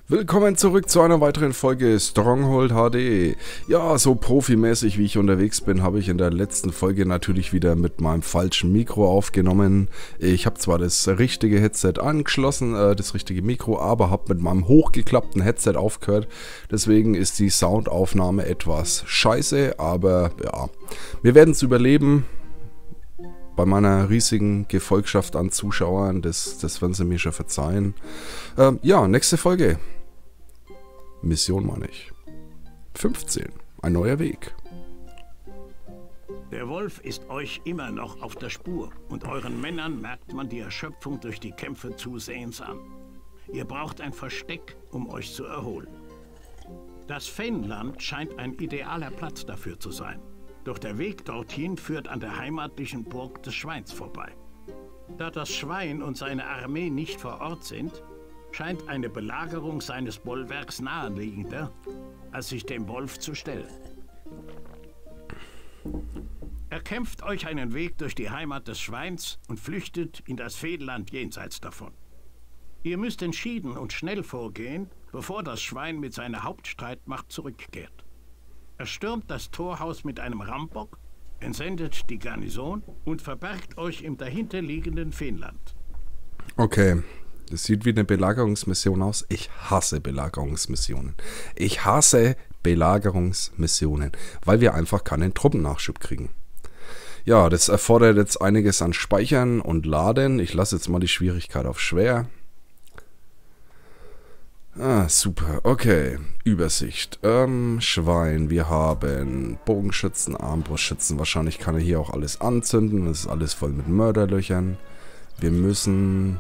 Willkommen zurück zu einer weiteren Folge Stronghold HD. Ja, so profimäßig wie ich unterwegs bin, habe ich in der letzten Folge natürlich wieder mit meinem falschen Mikro aufgenommen. Ich habe zwar das richtige Headset angeschlossen, das richtige Mikro, aber habe mit meinem hochgeklappten Headset aufgehört. Deswegen ist die Soundaufnahme etwas scheiße, aber ja, wir werden es überleben. Bei meiner riesigen Gefolgschaft an Zuschauern, das werden sie mir schon verzeihen. Ja, nächste Folge. Mission meine ich. 15. Ein neuer Weg. Der Wolf ist euch immer noch auf der Spur und euren Männern merkt man die Erschöpfung durch die Kämpfe zusehends an. Ihr braucht ein Versteck, um euch zu erholen. Das Fenland scheint ein idealer Platz dafür zu sein. Doch der Weg dorthin führt an der heimatlichen Burg des Schweins vorbei. Da das Schwein und seine Armee nicht vor Ort sind, scheint eine Belagerung seines Bollwerks naheliegender, als sich dem Wolf zu stellen. Erkämpft euch einen Weg durch die Heimat des Schweins und flüchtet in das Feenland jenseits davon. Ihr müsst entschieden und schnell vorgehen, bevor das Schwein mit seiner Hauptstreitmacht zurückkehrt. Er stürmt das Torhaus mit einem Rambock, entsendet die Garnison und verbergt euch im dahinterliegenden Feenland. Okay, das sieht wie eine Belagerungsmission aus. Ich hasse Belagerungsmissionen. Ich hasse Belagerungsmissionen, weil wir einfach keinen Truppennachschub kriegen. Ja, das erfordert jetzt einiges an Speichern und Laden. Ich lasse jetzt mal die Schwierigkeit auf schwer. Ah, super. Okay. Übersicht. Schwein. Wir haben Bogenschützen, Armbrustschützen. Wahrscheinlich kann er hier auch alles anzünden. Das ist alles voll mit Mörderlöchern. Wir müssen...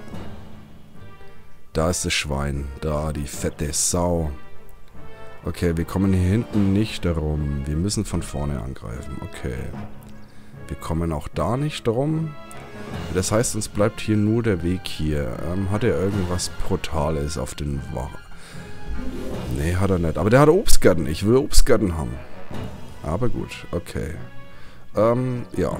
Da ist das Schwein. Da, die fette Sau. Okay, wir kommen hier hinten nicht rum. Wir müssen von vorne angreifen. Okay. Wir kommen auch da nicht rum. Das heißt, uns bleibt hier nur der Weg hier. Hat er irgendwas Brutales auf den Wachen? Nee, hat er nicht. Aber der hat Obstgärten. Ich will Obstgärten haben. Aber gut, okay. Ja.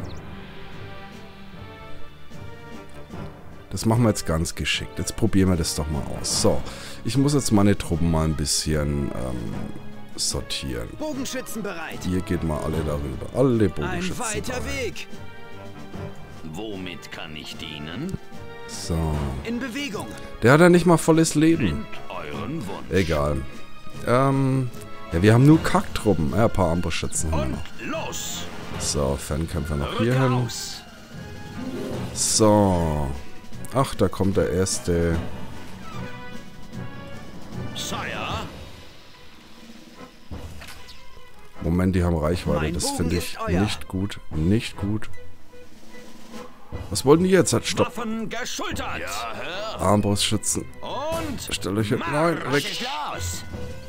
Das machen wir jetzt ganz geschickt. Jetzt probieren wir das doch mal aus. So, ich muss jetzt meine Truppen mal ein bisschen sortieren. Bogenschützen bereit. Ihr geht mal alle darüber. Alle Bogenschützen. Ein weiter Weg. Womit kann ich dienen? So. In Bewegung. Der hat ja nicht mal volles Leben. Nennt euren Wunsch. Egal. Ja, wir haben nur Kacktruppen. Ja, ein paar Armbrustschützen haben wir Und noch. los! So, Fernkämpfer noch Rück hier hin. aus! So. Ach, da kommt der erste. Sire! Moment, die haben Reichweite. Mein Das Bogen finde ich ist euer. nicht gut. Nicht gut. Was wollten die jetzt? Hat Stopp. Waffen geschultert! Ja, Herr! Armbrustschützen. Und Stellt euch hin. Nein, weg. los!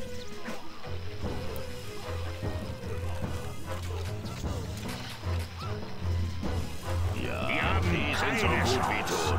Ja, die sind so gut wie tot.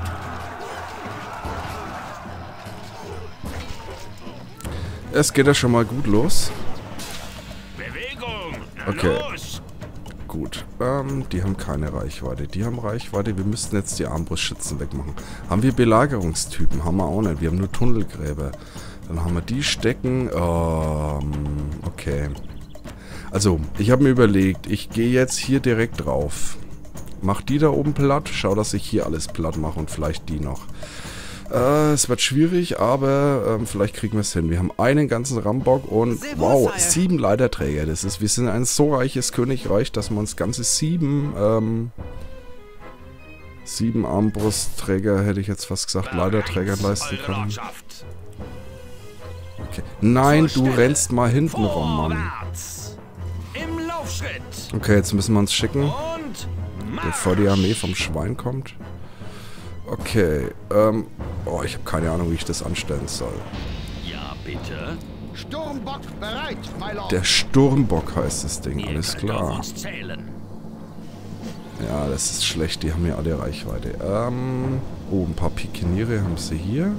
Es geht ja schon mal gut los. Bewegung! Na Okay. los! Gut. Die haben keine Reichweite. Die haben Reichweite. Wir müssten jetzt die Armbrustschützen wegmachen. Haben wir Belagerungstypen? Haben wir auch nicht. Wir haben nur Tunnelgräber. Dann haben wir die Stecken. Okay. Also, ich habe mir überlegt, ich gehe jetzt hier direkt drauf. Mach die da oben platt. Schau, dass ich hier alles platt mache und vielleicht die noch. Es wird schwierig, aber vielleicht kriegen wir es hin. Wir haben einen ganzen Rambock und wow, 7 Leiterträger. Wir sind ein so reiches Königreich, dass wir uns ganze 7 Armbrustträger, hätte ich jetzt fast gesagt, Leiterträger leisten können. Okay. Nein, du rennst mal hinten rum, Mann. Vorwärts! Im Laufschritt! Okay, jetzt müssen wir uns schicken, Und bevor die Armee vom Schwein kommt. Okay, oh, ich habe keine Ahnung, wie ich das anstellen soll. ja, bitte. Sturmbock bereit, my Lord. Der Sturmbock heißt das Ding, alles Ihr könnt auf klar. uns zählen. Ja, das ist schlecht, die haben ja alle Reichweite. Oh, ein paar Pikeniere haben sie hier.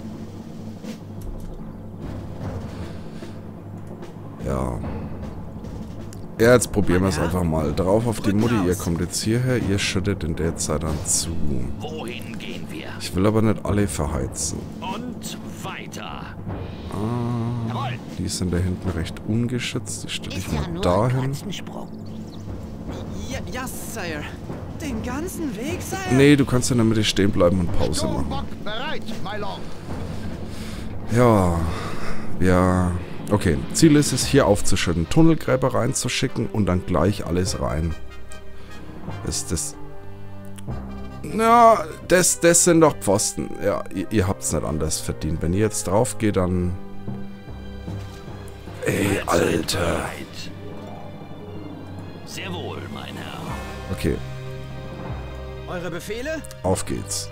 Ja. Ja, jetzt probieren wir es einfach mal. Drauf auf die Mutti, ihr kommt jetzt hierher, ihr schüttet in der Zeit dann zu. Wohin gehen wir? Ich will aber nicht alle verheizen. Und weiter. Die sind da hinten recht ungeschützt. Die stelle ich mal dahin. Ja, Sire. Den ganzen Weg, Sire? Nee, du kannst in der Mitte stehen bleiben und Pause machen. Sturmbock bereit, my lord. Ja. Ja. Okay, Ziel ist es, hier aufzuschütten, Tunnelgräber reinzuschicken und dann gleich alles rein. Das... Na, das sind doch Pfosten. Ja, ihr habt es nicht anders verdient. Wenn ihr jetzt drauf geht, dann... Ey, Alter. Sehr wohl, mein Herr. Okay, Eure Befehle? auf geht's.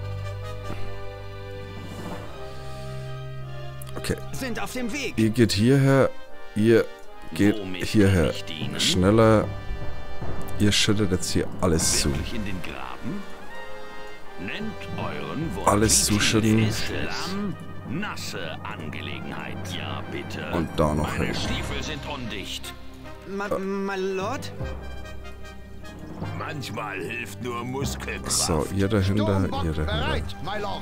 Okay, Sind auf dem Weg. ihr geht hierher, ihr geht hierher. Schneller. Ihr schüttet jetzt hier alles zu. Wirklich in den Graben? Nennt euren Wunsch. Alles zuschütten. Ist nasse Angelegenheit. Ja, bitte. Und da noch Meine hin. Stiefel sind undicht. My lord? Manchmal hilft nur Muskelkraft. So, ihr dahinter, Sturmbock ihr dahinter. bereit, my lord.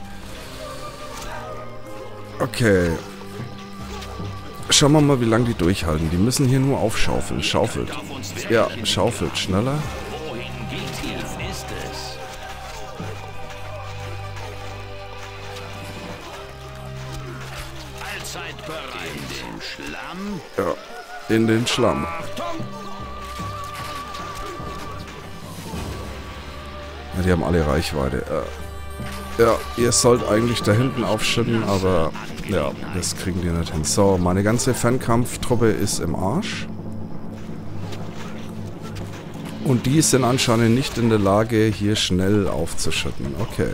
Okay. Schauen wir mal, wie lange die durchhalten. Die müssen hier nur aufschaufeln. Schaufelt. Ja, schaufelt. Schneller. Wohin geht ihr? Ist es? Allzeit bereit. In den Schlamm. Ja, in den Schlamm. Ja, die haben alle Reichweite. Ja, ihr sollt eigentlich da hinten aufschütten, aber ja, das kriegen die nicht hin. So, meine ganze Fernkampftruppe ist im Arsch. Und die sind anscheinend nicht in der Lage, hier schnell aufzuschütten. Okay.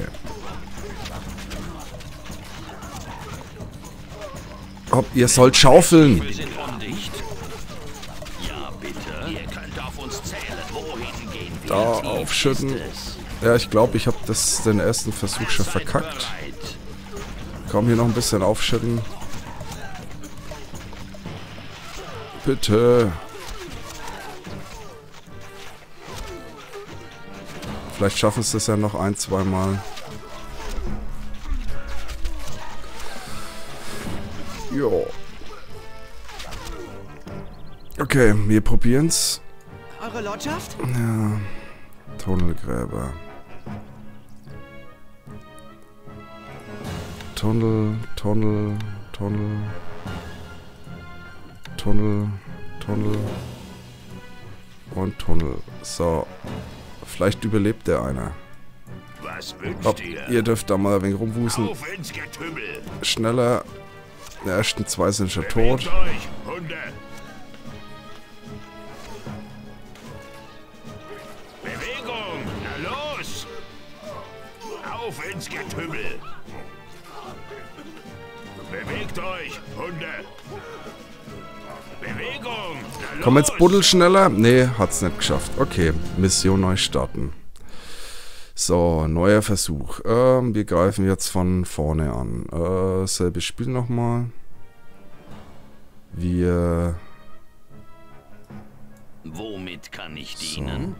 Hopp, ihr sollt schaufeln. Wir sind undicht. Ja, bitte. Ihr könnt auf uns zählen. Wohin gehen wir? Da Tief aufschütten. ist es. Ja, ich glaube, ich habe den ersten Versuch schon Allzeit verkackt. bereit. Komm, hier noch ein bisschen aufschütten. Bitte. Vielleicht schaffen es das ja noch ein-, zweimal. Jo. Okay, wir probieren's. Eure Lordschaft? Ja. Tunnelgräber. Tunnel, Tunnel, Tunnel. Tunnel, Tunnel. Und Tunnel. So. Vielleicht überlebt der einer. Was wünscht Ob, ihr? ihr dürft da mal ein wenig rumwuseln. Auf ins Getümmel. Schneller. Die ersten 2 sind schon Bewegt tot. euch, Hunde. Bewegung. Na los. Auf ins Getümmel. Bewegt euch, Hunde. Bewegung. Na Komm jetzt los. buddel schneller. Nee, hat's nicht geschafft. Okay, Mission neu starten. So, neuer Versuch. Wir greifen jetzt von vorne an. Selbes Spiel nochmal. Wir... Womit kann ich So. dienen?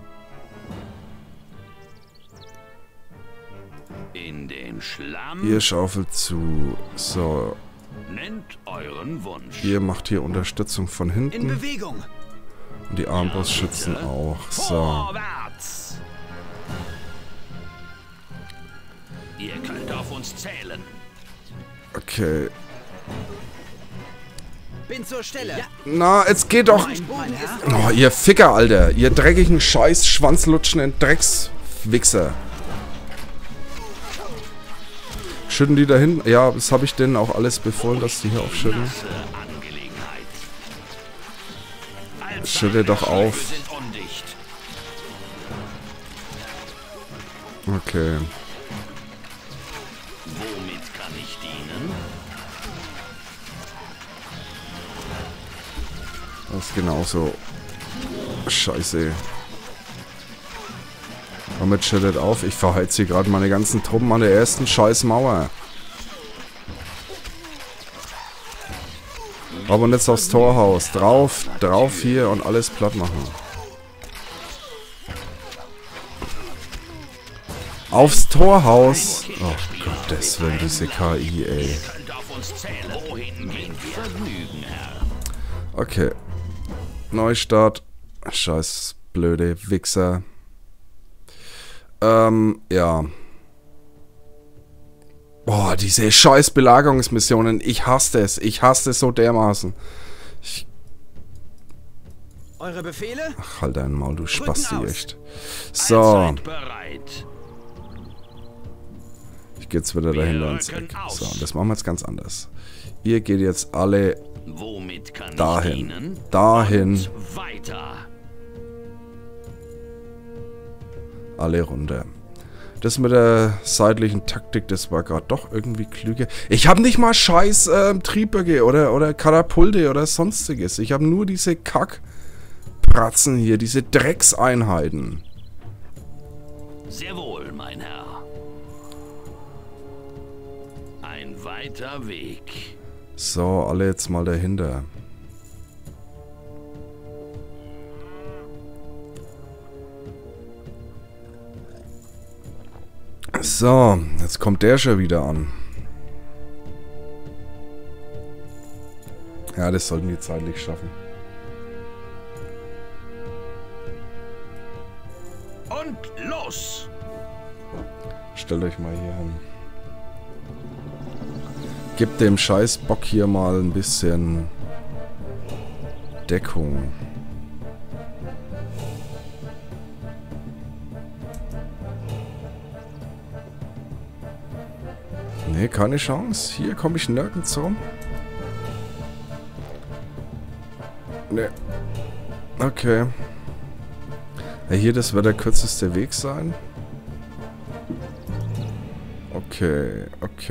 In den Schlamm. Ihr schaufelt zu. So, Nennt euren Wunsch. ihr macht hier Unterstützung von In hinten. Bewegung. Und die Armbrustschützen auch. So. Vorwärts! Ihr könnt auf uns zählen. Okay. Bin zur Stelle. Ja, Na, jetzt geht doch. mein Bogen ist... Oh, ihr Ficker, Alter. Ihr dreckigen Scheiß, schwanzlutschenden Dreckswichser. Schütten die da hin? Ja, das habe ich denen auch alles befohlen, dass die hier aufschütten. Nasse Angelegenheit. Schütte doch auf. Wir sind undicht. Okay. Womit kann ich dienen? Das ist genauso. Scheiße. Damit schüttet auf. Ich verheiz hier gerade meine ganzen Truppen an der ersten scheiß Mauer. Aber jetzt aufs Torhaus. Drauf, drauf hier und alles platt machen. Aufs Torhaus. Oh Gottes Willen, diese KI, ey. Könnt auf uns zählen. Wohin gehen Vergnügen, Herr. Okay. Neustart. Scheiß blöde Wichser. Ja. Boah, diese scheiß Belagerungsmissionen. Ich hasse es. Ich hasse es so dermaßen. Eure Befehle? Ach, halt dein Maul, du Spasti, aus. echt. So. Allzeit bereit. Ich gehe jetzt wieder dahinter ins Eck. So, das machen wir jetzt ganz anders. Ihr geht jetzt alle Womit kann dahin. ich dienen? Dahin. Und weiter. Alle runter. Das mit der seitlichen Taktik, das war gerade doch irgendwie klüger. Ich habe nicht mal scheiß Triebwerke oder Katapulte oder sonstiges. Ich habe nur diese Kackpratzen hier, diese Dreckseinheiten. Sehr wohl, mein Herr. Ein weiter Weg. So, alle jetzt mal dahinter. So, jetzt kommt der schon wieder an. Ja, das sollten wir zeitlich schaffen. Und los! Stellt euch mal hier hin. Gebt dem scheiß Bock hier mal ein bisschen Deckung. Nee, keine Chance. Hier komme ich nirgends rum. Nee. Okay. Ja, hier, das wird der kürzeste Weg sein. Okay.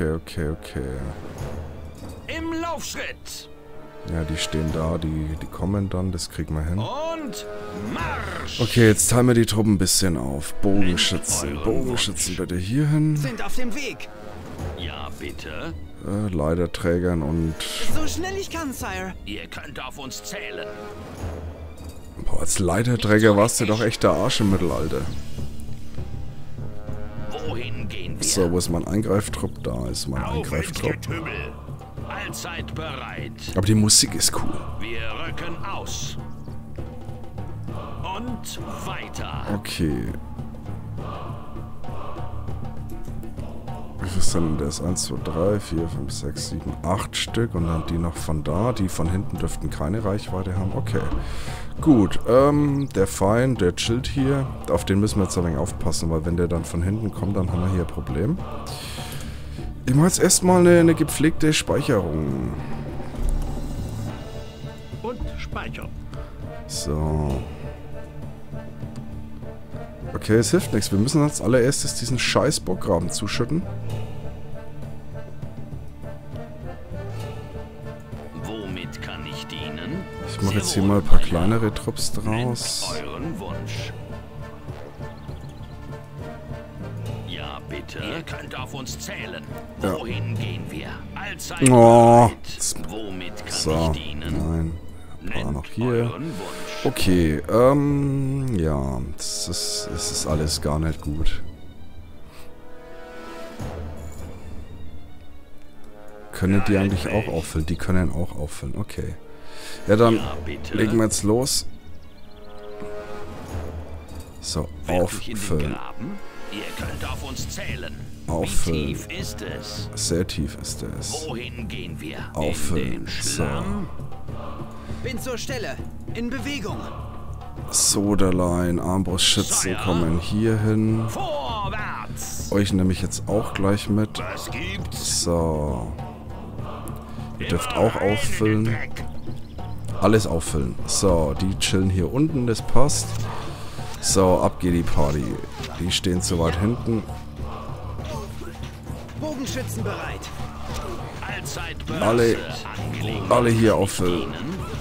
Im Laufschritt! Ja, die stehen da, die kommen dann, das kriegen wir hin. Und Marsch! Okay, jetzt teilen wir die Truppen ein bisschen auf. Bogenschützen bitte hier hin. Sind auf dem Weg. Ja, bitte. Leiterträgern und... So schnell ich kann, Sire. Ihr könnt auf uns zählen. Boah, als Leiterträger warst du doch echt der Arsch im Mittelalter. Wohin gehen wir? So, wo ist mein Eingreiftrupp? Da ist mein Auf ins Eingreiftrupp. Getümmel. Allzeit bereit. Aber die Musik ist cool. Wir rücken aus. Und weiter. Okay. Wie viel sind denn das? 1, 2, 3, 4, 5, 6, 7, 8 Stück. Und dann die noch von da. Die von hinten dürften keine Reichweite haben. Okay. Gut. Der Feind, der chillt hier. Auf den müssen wir jetzt ein wenig aufpassen, weil wenn der dann von hinten kommt, dann haben wir hier ein Problem. Ich mache jetzt erstmal eine gepflegte Speicherung. Und speichern. So. Okay, es hilft nichts. Wir müssen als allererstes diesen scheiß Burggraben zuschütten. Womit kann ich dienen? Ich mache jetzt hier mal ein paar kleinere Trupps draus. Euren Wunsch. Ja, bitte. Ihr könnt auf uns zählen. Ja. Wohin gehen wir? Allzeit Oh. bereit. Womit kann So, ich dienen? nein. Ein paar noch hier. Euren Wunsch. Okay, ja, es ist alles gar nicht gut. Können die eigentlich auch auffüllen? Die können auch auffüllen, okay. Ja, dann Ja, bitte. legen wir jetzt los. So, Wirklich in den auffüllen. Graben? Ihr könnt auf uns zählen. Auffüllen. Wie tief ist es? Sehr tief ist es. Wohin gehen wir? Auffüllen. In den Schlamm? Bin zur Stelle. In Bewegung. Soderlein, Armbrustschützen kommen hier hin. Vorwärts! Euch nehme ich jetzt auch gleich mit. Was gibt's? So. Ihr dürft auch auffüllen. Alles auffüllen. So, die chillen hier unten, das passt. So, ab geht die Party. Die stehen zu weit hinten. Bogenschützen bereit. Allzeit bereit. Alle hier auffüllen.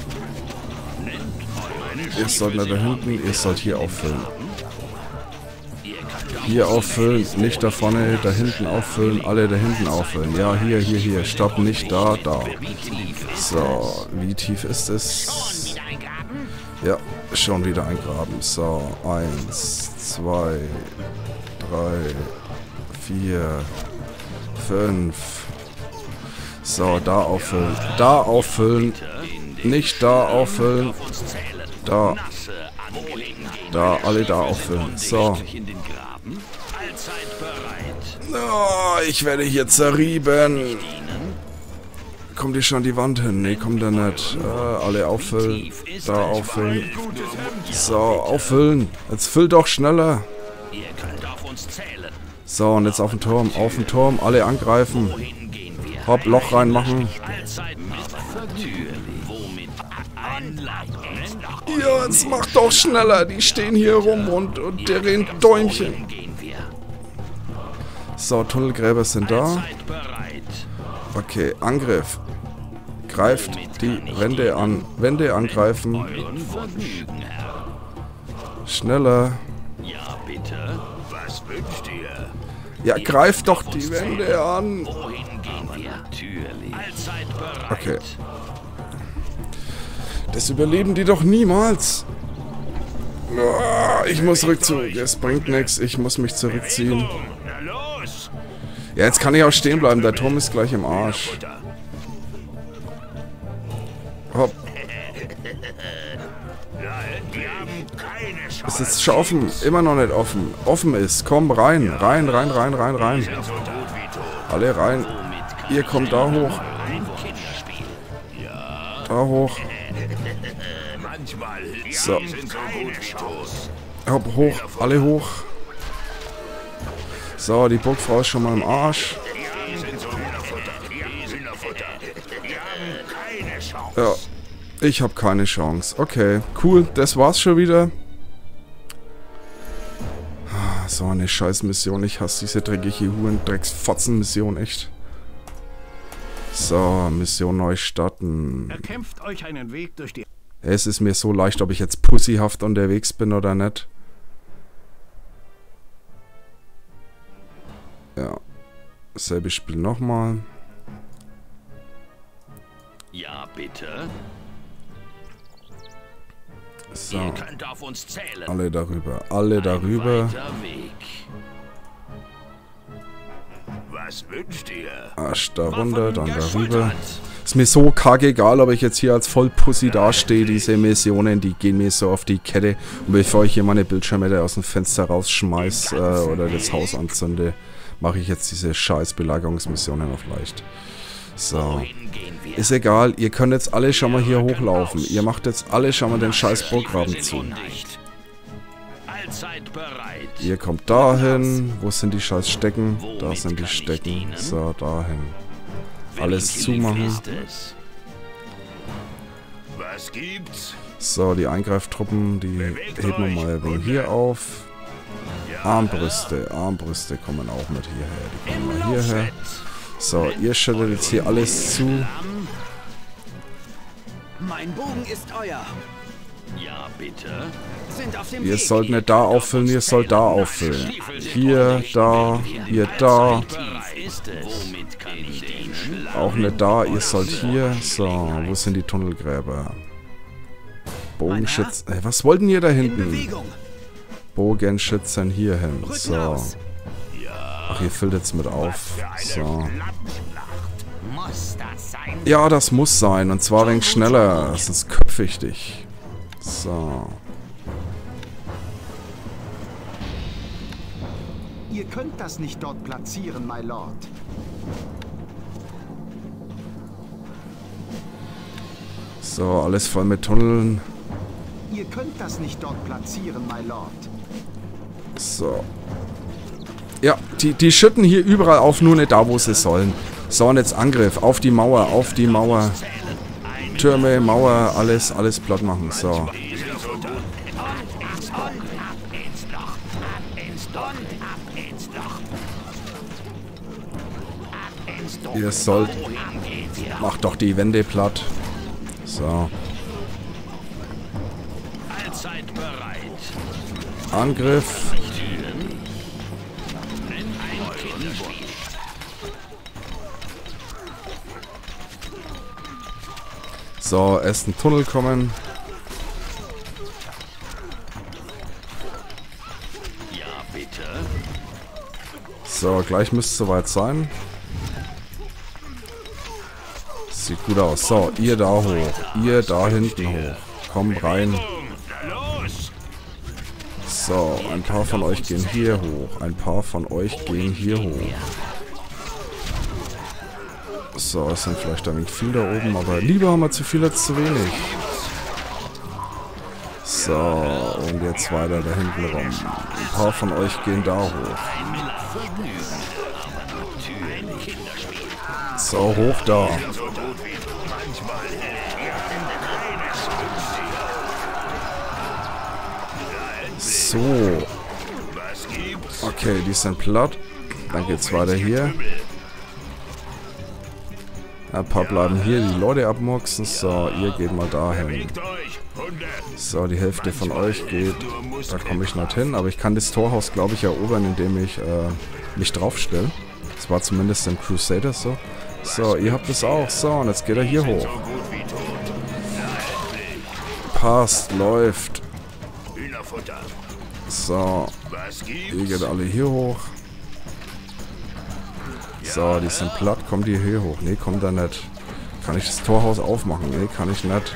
Ihr sollt nicht da hinten, ihr sollt hier auffüllen. Hier auffüllen, nicht da vorne, da hinten auffüllen, alle da hinten auffüllen. Ja, hier. Stopp, nicht da, da. So, wie tief ist es? Ja, schon wieder eingraben. So, 1, 2, 3, 4, 5, So, da auffüllen. Da auffüllen. Nicht da auffüllen. Da. Da, alle da auffüllen. So. Oh, ich werde hier zerrieben. Kommt hier schon die Wand hin? Ne, kommt da nicht. Alle auffüllen. Da auffüllen. So, auffüllen. Jetzt füllt doch schneller. So, und jetzt auf den Turm. Auf den Turm. Alle angreifen. Hopp, Loch reinmachen. Ja, jetzt macht doch schneller. Die stehen hier rum und drehen Däumchen. So, Tunnelgräber sind da. Okay, Angriff. Greift die Wände an. Wände angreifen. Schneller. Ja, bitte. Was wünscht ihr? Ja, greift doch die Wände an. Wohin gehen wir? Natürlich. Allzeit bereit. Okay. Das überleben die doch niemals. Ich muss Rückzug. Es bringt nichts. Ich muss mich zurückziehen. Na los! Ja, jetzt kann ich auch stehen bleiben. Der Turm ist gleich im Arsch. Hopp. Die haben keine Chance. Es ist schon offen. Immer noch nicht offen. Offen ist. Komm rein. Rein, rein, rein, rein, rein. So gut wie tot. Alle rein. Ihr kommt da hoch. Da hoch. Manchmal So. sind so gut wie tot. Hopp, hoch. Alle hoch. So, die Burgfrau ist schon mal im Arsch. Die sind so Hühnerfutter. Die Hühnerfutter. Die haben keine Chance. Ja, ich habe keine Chance. Okay, cool. Das war's schon wieder. So eine scheiß Mission. Ich hasse diese dreckige Huren-Drecks-Fotzen-Mission, echt. So, Mission neu starten. Erkämpft euch einen Weg durch die... Es ist mir so leicht, ob ich jetzt pussyhaft unterwegs bin oder nicht. Ja. Selbe Spiel nochmal. Ja, bitte. So. Ihr könnt auf uns zählen. Alle darüber. Alle darüber. Weiter Weg. Was wünscht ihr? Arsch da runter, dann darüber. Ist mir so kackegal, ob ich jetzt hier als Vollpussy dastehe. Diese Missionen, die gehen mir so auf die Kette. Und bevor ich hier meine Bildschirme aus dem Fenster rausschmeiß oder das Haus anzünde, mache ich jetzt diese scheiß Belagerungsmissionen auf leicht. So. Ist egal, ihr könnt jetzt alle schon mal hier hochlaufen. Ihr macht jetzt alle schon mal den scheiß Burggraben zu. Allzeit bereit. Ihr kommt dahin. Wo sind die scheiß Stecken? Da sind die Stecken. So, dahin. Alles zumachen. Was gibt's? So, die Eingreiftruppen, die heben wir mal wegen hier auf. Armbrüste. Armbrüste kommen auch mit hierher. Die kommen mal hierher. So, ihr schüttet jetzt hier alles zu. Mein Bogen ist euer. Ja, bitte. Sind auf dem Ihr Weg. sollt nicht da auffüllen, ihr sollt da auffüllen. Hier, da, ihr da. Womit kann ich dienen? Auch nicht da, ihr sollt hier. So, wo sind die Tunnelgräber? Bogenschützen. Hey, was wollten ihr da In hinten? Bewegung. Bogenschützen hier hin. Rücken So. aus. Ach, ihr füllt jetzt mit auf. So. Muss das sein? Ja, das muss sein. Und zwar wegen schneller. Sonst köpfe ich dich. So. Ihr könnt das nicht dort platzieren, my lord. So, alles voll mit Tunneln. Ihr könnt das nicht dort platzieren, my lord. So. Ja, die schütten hier überall auf, nur nicht da, wo sie sollen. So, und jetzt Angriff. Auf die Mauer, auf die Mauer. Türme, Mauer, alles platt machen. So. Ihr sollt... Macht doch die Wände platt. So. Allzeit bereit. Angriff. So, erst ein Tunnel kommen. Ja, bitte. So, gleich müsste es soweit sein. sieht gut aus. So, ihr da hoch. Ihr da hinten hoch. Kommt rein. So, ein paar von euch gehen hier hoch. Ein paar von euch gehen hier hoch. So, es sind vielleicht ein wenig viel da oben, aber lieber haben wir zu viel als zu wenig. So, und jetzt weiter da hinten rum. Ein paar von euch gehen da hoch. So, hoch da. So. Okay, die sind platt. Dann geht's weiter hier. Ein paar bleiben hier, die Leute abmurksen. So, ihr geht mal dahin. So, die Hälfte von euch geht. Da komme ich nicht hin. Aber ich kann das Torhaus, glaube ich, erobern, indem ich mich draufstelle. Das war zumindest im Crusader so. So, ihr habt es auch. So, und jetzt geht er hier hoch. Passt, läuft. So, ihr geht alle hier hoch. So, die sind platt. Kommt die hier hoch? Ne, kommt da nicht. Kann ich das Torhaus aufmachen? Ne, kann ich nicht.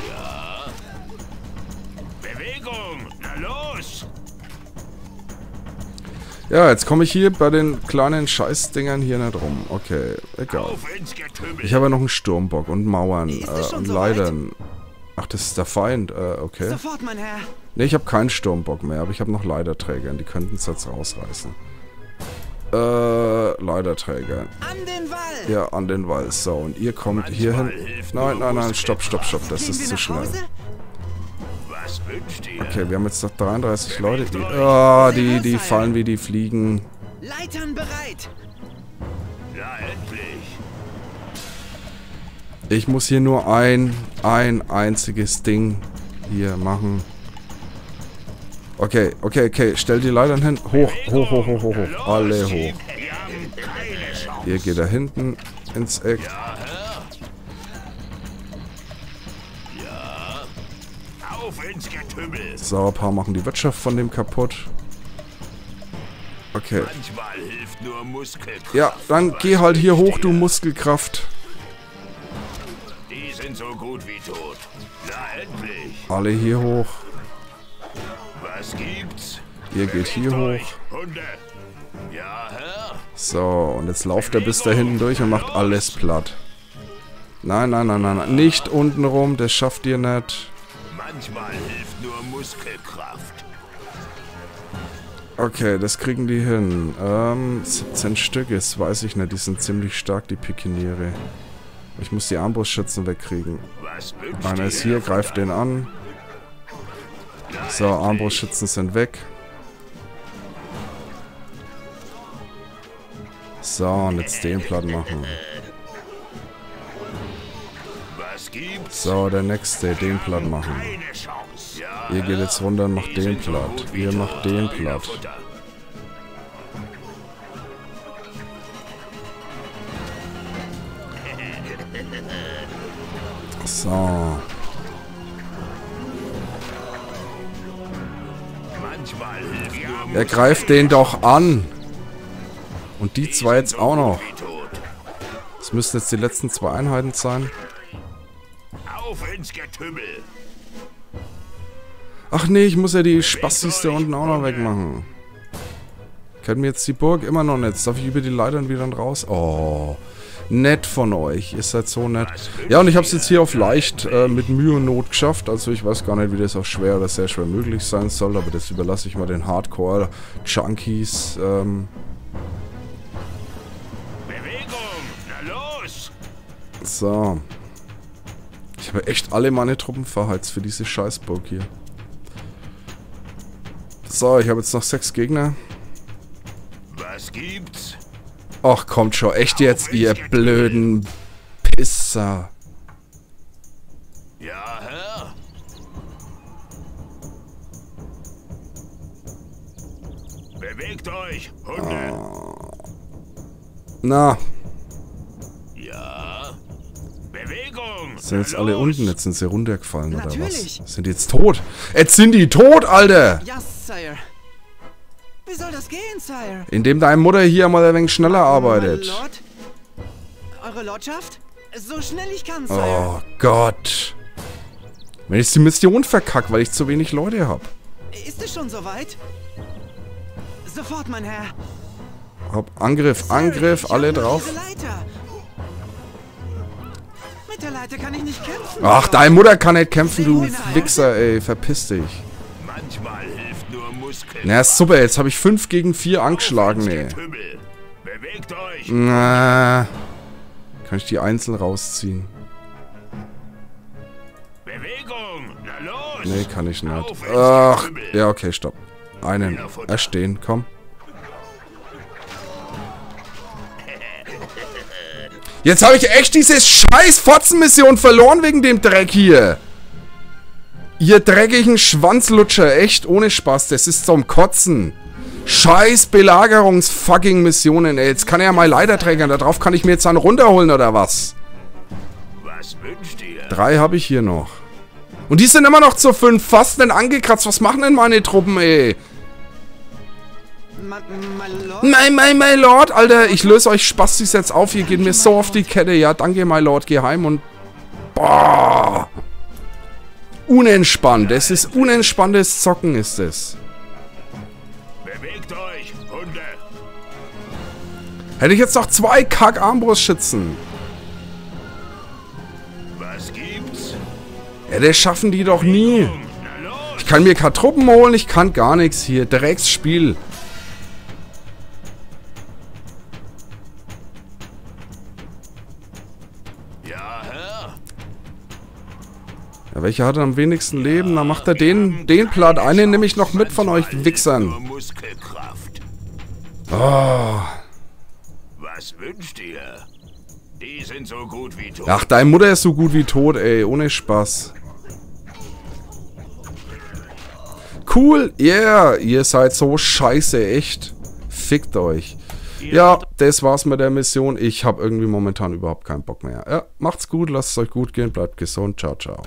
Ja, jetzt komme ich hier bei den kleinen Scheißdingern hier nicht rum. Okay, egal. Ich habe ja noch einen Sturmbock und Mauern und Leitern. Ach, das ist der Feind. Okay. Sofort, mein Herr. Ne, ich habe keinen Sturmbock mehr, aber ich habe noch Leiterträger. Die könnten es jetzt rausreißen. Leiterträger. An den Wall! Ja, an den Wall. So, und ihr kommt hier hin. Nein, nein, nein, stopp, stopp, stopp. Das ist zu schnell. Okay, wir haben jetzt noch 33 Leute. Die fallen wie die Fliegen. Leitern bereit! Ja, endlich. Ich muss hier nur ein einziges Ding hier machen. Okay, okay, okay. Stell die Leitern hin. Hoch, hoch, hoch, hoch, hoch, hoch. Alle hoch. Ihr geht da hinten ins Eck. So, ein paar machen die Wirtschaft von dem kaputt. Okay. Ja, dann geh halt hier hoch, du Muskelkraft. Die sind so gut wie tot. Na, endlich. Alle hier hoch. Was gibt's? Ihr geht hier hoch. Hunde. Ja, Herr. So, und jetzt lauft er bis da hinten durch und macht alles platt. Nein, nein, nein, nein, nein. Nicht unten rum, das schafft ihr nicht. Manchmal hilft nur Muskelkraft. Okay, das kriegen die hin. 17 Stück ist, weiß ich nicht. Die sind ziemlich stark, die Pikiniere. Ich muss die Armbrustschützen wegkriegen. Einer ist hier, greift den an. So, Armbrustschützen sind weg. So, und jetzt den platt machen. So, der nächste, den platt machen. Ihr geht jetzt runter und macht den platt. Ihr macht den platt. So. Er greift den doch an. Und die zwei jetzt auch noch. Das müssten jetzt die letzten 2 Einheiten sein. Ach nee, ich muss ja die Spastis da unten auch noch wegmachen. Können wir jetzt die Burg immer noch nicht. Darf ich über die Leitern wieder raus? Oh, nett von euch. Ihr seid so nett. Ja, und ich habe es jetzt hier auf leicht mit Mühe und Not geschafft. Also ich weiß gar nicht, wie das auch schwer oder sehr schwer möglich sein soll. Aber das überlasse ich mal den Hardcore-Junkies. So. Ich habe echt alle meine Truppen verheizt für diese Scheißburg hier. So, ich habe jetzt noch 6 Gegner. Was gibt's? Ach, kommt schon. Echt jetzt, ihr blöden Pisser. Ja, Herr. Bewegt euch, Hunde. Na. Ja. Bewegung. Sind jetzt alle unten? Jetzt sind sie runtergefallen, oder Natürlich. was? Sind die jetzt tot? Jetzt sind die tot, Alter! Ja, Sire. Wie soll das gehen, Sire? Indem deine Mutter hier mal ein wenig schneller arbeitet. Lord? Eure Lordschaft? So schnell ich kann, Sire. Oh Gott. Wenn ich die Mission verkacke, weil ich zu wenig Leute habe. Ist es schon soweit? Sofort, mein Herr. Angriff, Sir, Angriff, ich alle hab nur drauf. diese Leiter. Mit der Leiter kann ich nicht kämpfen. Ach, deine Mutter kann nicht kämpfen, du Wichser, ey. Verpiss dich. Manchmal hilft nur Muskeln. Na super, jetzt habe ich 5 gegen 4 angeschlagen, ey. Bewegt euch. Na, kann ich die einzeln rausziehen? Bewegung. Na los. Nee, kann ich nicht. Auf ins Ach, Getümmel. ja, okay, stopp. Einen erstehen, komm. Jetzt habe ich echt diese scheiß Fotzenmission verloren wegen dem Dreck hier. Ihr dreckigen Schwanzlutscher, echt ohne Spaß, das ist zum Kotzen. Scheiß Belagerungs-fucking-Missionen, ey. Jetzt kann er ja mal Leiter trägern, darauf kann ich mir jetzt einen runterholen oder was? Was wünscht ihr? 3 habe ich hier noch. Und die sind immer noch zu 5, fast nicht angekratzt. Was machen denn meine Truppen, ey? My Lord, Alter, ich löse euch Spastis jetzt auf. Ihr geht mir so auf die Kette. Ja, danke, my Lord, geh heim und... Boah. Unentspannt. Es ist unentspanntes Zocken, ist es. Bewegt euch, Hunde. Hätte ich jetzt noch 2 Kack-Armbrustschützen. Was gibt's? Ja, das schaffen die doch nie. Na los. Ich kann mir keine Truppen holen, ich kann gar nichts hier. Drecksspiel. Ja, Herr. Ja, welcher hat am wenigsten Leben? Dann macht er den Platt. Einen nehme ich noch mit von euch Wichsern. Nur Muskelkraft. Oh. Was wünscht ihr? Die sind so gut wie tot. Ach, deine Mutter ist so gut wie tot, ey. Ohne Spaß. Cool. Yeah. Ihr seid so scheiße, echt. Fickt euch. Ja, das war's mit der Mission. Ich habe irgendwie momentan überhaupt keinen Bock mehr. Ja, macht's gut, lasst es euch gut gehen, bleibt gesund. Ciao, ciao.